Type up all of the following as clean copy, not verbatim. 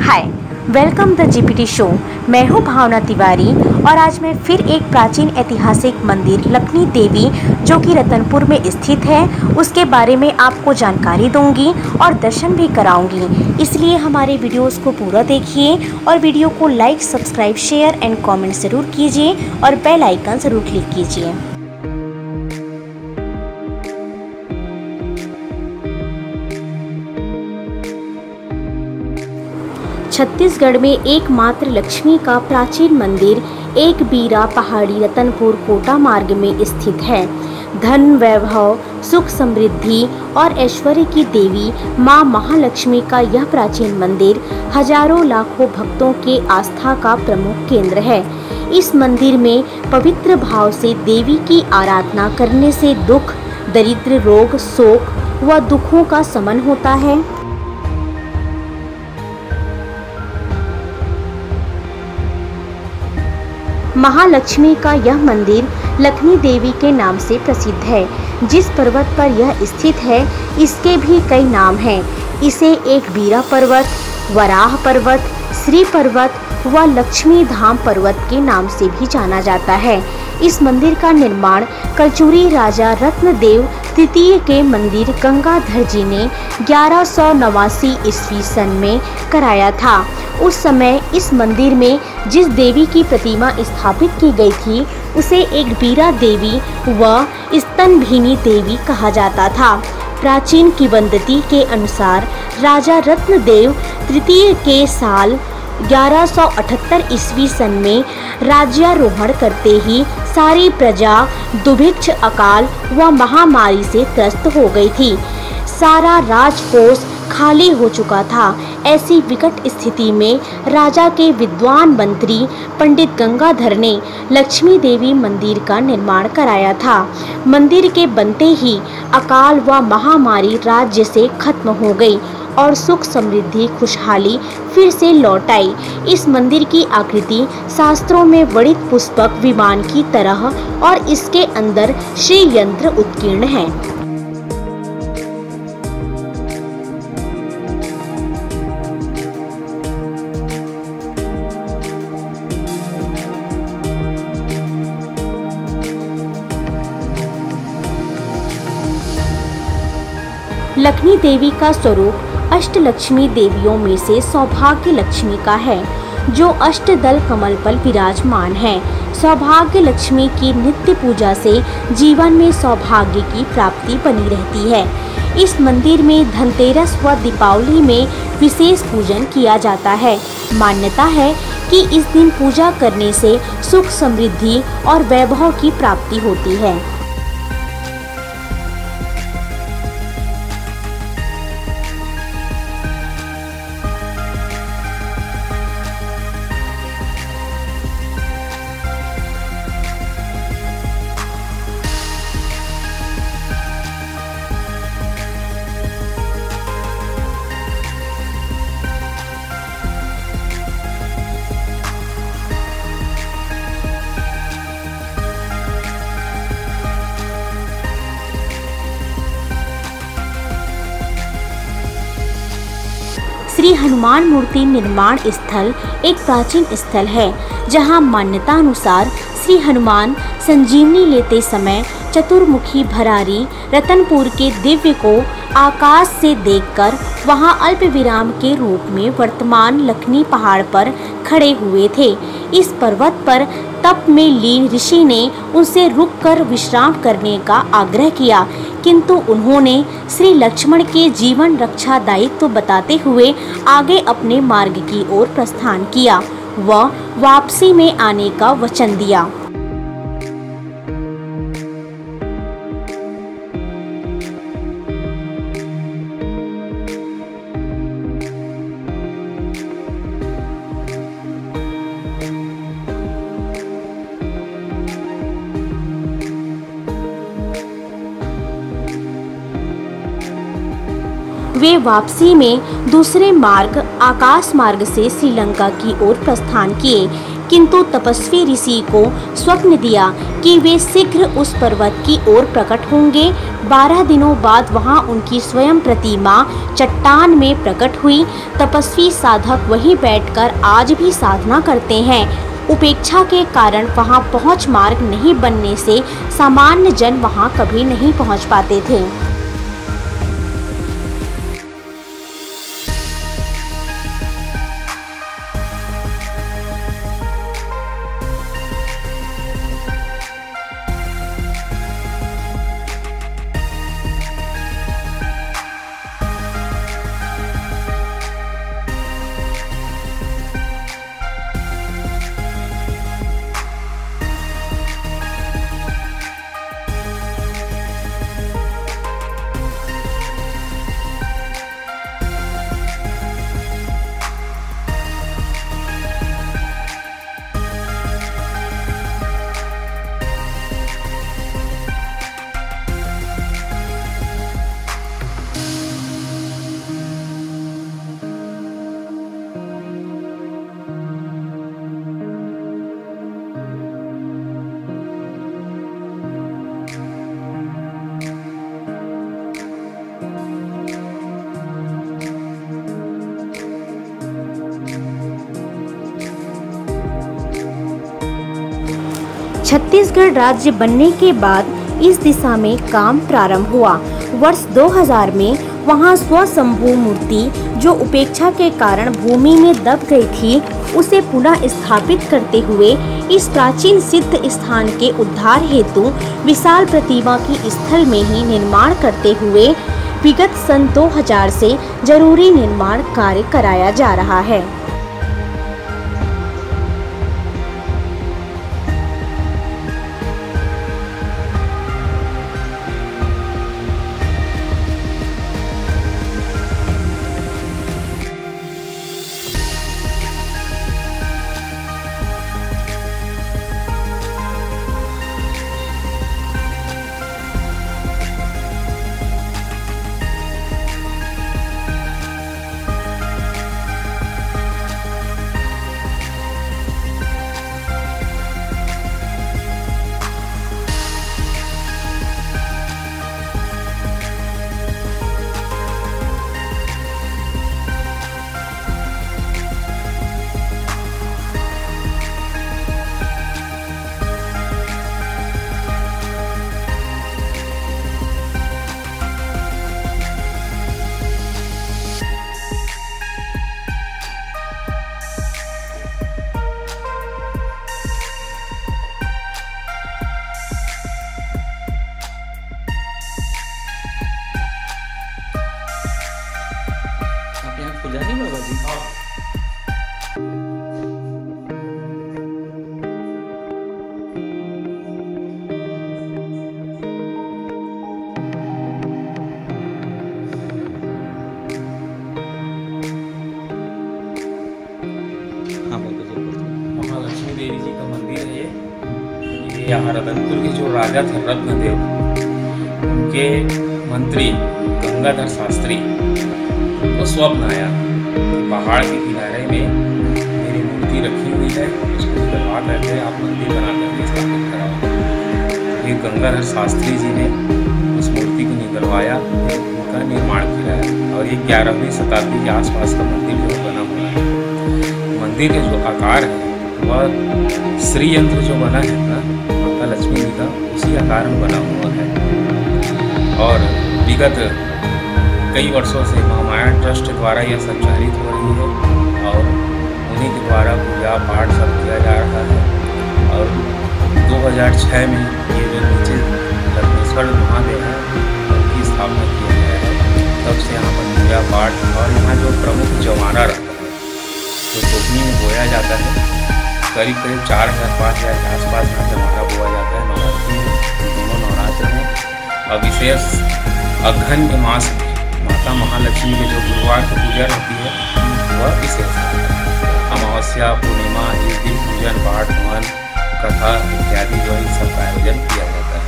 Hi, welcome the GPT show. मैं हूं भावना तिवारी और आज मैं फिर एक प्राचीन ऐतिहासिक मंदिर लखनी देवी जो कि रतनपुर में स्थित है उसके बारे में आपको जानकारी दूंगी और दर्शन भी कराऊंगी। इसलिए हमारे वीडियोस को पूरा देखिए और वीडियो को like, subscribe, share and comment ज़रूर कीजिए और बेल आइकन ज़रूर क्लिक कीजिए। छत्तीसगढ़ में एकमात्र लक्ष्मी का प्राचीन मंदिर एक बीरा पहाड़ी रतनपुर कोटा मार्ग में स्थित है। धन, वैभव, सुख, समृद्धि और ऐश्वर्य की देवी मां महालक्ष्मी का यह प्राचीन मंदिर हजारों लाखों भक्तों के आस्था का प्रमुख केंद्र है। इस मंदिर में पवित्र भाव से देवी की आराधना करने से दुख, दरिद्र, रोग, शोक व दुखों का शमन होता है। महालक्ष्मी का यह मंदिर लखनी देवी के नाम से प्रसिद्ध है। जिस पर्वत पर यह स्थित है इसके भी कई नाम हैं। इसे एक बीरा पर्वत, वराह पर्वत, श्री पर्वत व लक्ष्मी धाम पर्वत के नाम से भी जाना जाता है। इस मंदिर का निर्माण कलचुरी राजा रत्नदेव तृतीय के मंदिर गंगाधर जी ने 1189 ईस्वी सन में कराया था। उस समय इस मंदिर में जिस देवी की प्रतिमा स्थापित की गई थी उसे एक बीरा देवी व स्तनभिनी देवी कहा जाता था। प्राचीन किंवदंती के अनुसार राजा रत्नदेव तृतीय के साल 1178 ईस्वी सन में राज्यारोहण करते ही सारी प्रजा दुर्भिक्ष, अकाल व महामारी से त्रस्त हो गई थी। सारा राजकोष खाली हो चुका था। ऐसी विकट स्थिति में राजा के विद्वान मंत्री पंडित गंगाधर ने लक्ष्मी देवी मंदिर का निर्माण कराया था। मंदिर के बनते ही अकाल व महामारी राज्य से खत्म हो गई और सुख, समृद्धि, खुशहाली फिर से लौट आई। इस मंदिर की आकृति शास्त्रों में वर्णित पुष्पक विमान की तरह और इसके अंदर श्री यंत्र उत्कीर्ण है। लखनी देवी का स्वरूप अष्टलक्ष्मी देवियों में से सौभाग्य लक्ष्मी का है जो अष्टदल कमल पर विराजमान है। सौभाग्य लक्ष्मी की नित्य पूजा से जीवन में सौभाग्य की प्राप्ति बनी रहती है। इस मंदिर में धनतेरस व दीपावली में विशेष पूजन किया जाता है। मान्यता है कि इस दिन पूजा करने से सुख, समृद्धि और वैभव की प्राप्ति होती है। श्री हनुमान मूर्ति निर्माण स्थल एक प्राचीन स्थल है जहां मान्यता अनुसार श्री हनुमान संजीवनी लेते समय चतुर्मुखी भरारी रतनपुर के दिव्य को आकाश से देखकर वहां अल्प विराम के रूप में वर्तमान लखनी पहाड़ पर खड़े हुए थे। इस पर्वत पर तप में लीन ऋषि ने उनसे रुककर विश्राम करने का आग्रह किया, किंतु उन्होंने श्री लक्ष्मण के जीवन रक्षा दायित्व बताते हुए आगे अपने मार्ग की ओर प्रस्थान किया व वापसी में आने का वचन दिया। वे वापसी में दूसरे मार्ग आकाश मार्ग से श्रीलंका की ओर प्रस्थान किए, किंतु तपस्वी ऋषि को स्वप्न दिया कि वे शीघ्र उस पर्वत की ओर प्रकट होंगे। 12 दिनों बाद वहां उनकी स्वयं प्रतिमा चट्टान में प्रकट हुई। तपस्वी साधक वहीं बैठकर आज भी साधना करते हैं। उपेक्षा के कारण वहां पहुंच मार्ग नहीं बनने से सामान्य जन वहां कभी नहीं पहुंच पाते थे। छत्तीसगढ़ राज्य बनने के बाद इस दिशा में काम प्रारंभ हुआ। वर्ष 2000 में वहां स्वयंभू मूर्ति जो उपेक्षा के कारण भूमि में दब गई थी, उसे पुनः स्थापित करते हुए इस प्राचीन सिद्ध स्थान के उद्धार हेतु विशाल प्रतिमा की स्थल में ही निर्माण करते हुए विगत सन 2000 से जरूरी निर्माण कार्य कराया जा रहा है। पुजारी बाबा जी। महालक्ष्मी देवी जी का मंदिर है ये यहाँ रतनपुर के जो राजा थे रत्नदेव, उनके मंत्री गंगाधर शास्त्री को स्वप्न आया कि पहाड़ के किनारे में मेरी मूर्ति रखी हुई है, उसको निकलवा करके आप मंदिर बना करके स्थापित कराओ। फिर गंगाधर शास्त्री जी ने उस मूर्ति को निकलवाया, उनका निर्माण किया और ये 11वीं शताब्दी के आसपास का मंदिर जो बना हुआ है। मंदिर का जो आकार है वह श्री यंत्र जो बना है ना माता लक्ष्मी जी का, उसी आकार में बना हुआ है। और विगत कई वर्षों से महामाया ट्रस्ट द्वारा यह संचालित हो रही है और उन्हीं के द्वारा पूजा पाठ सब किया जा रहा है। और 2006 में ये जो नीचे लक्ष्मेश्वर महादेव है उनकी स्थापना किया गया है। तब से यहाँ पर पूजा पाठ और यहाँ जो प्रमुख जवाना रहता है जो टोकनी में बोया जाता है, करीब करीब 4000-5000 के आसपास यहाँ जवाना बोया जाता है नवरात्रि में, दोनों नवरात्र में। और विशेष अगहन के मास में माता महालक्ष्मी के जो गुरुवार की पूजा रहती है वह विशेष है। अमावस्या पूर्णिमा इस दिन पूजन पाठ हवन कथा इत्यादि जो इन सब का आयोजन किया जाता है।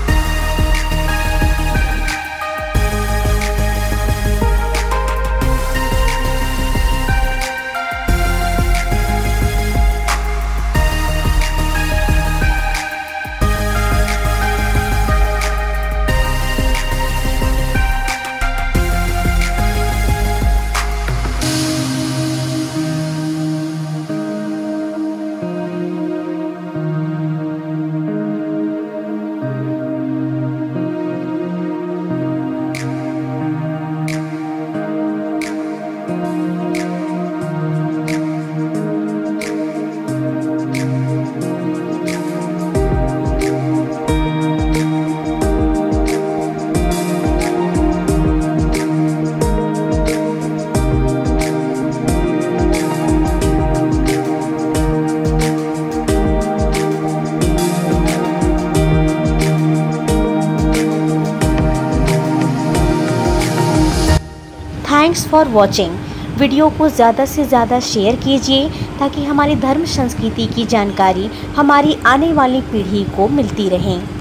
Thanks for watching. वीडियो को ज़्यादा से ज़्यादा शेयर कीजिए ताकि हमारी धर्म संस्कृति की जानकारी हमारी आने वाली पीढ़ी को मिलती रहे।